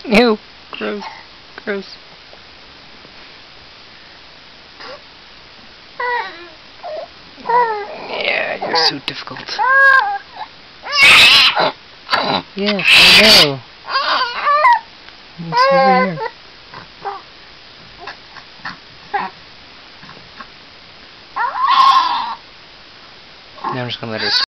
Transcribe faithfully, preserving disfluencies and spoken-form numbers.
Ew. Gross. Gross. Yeah, you're so difficult. Yes, I know. It's over here. Now I'm just gonna let her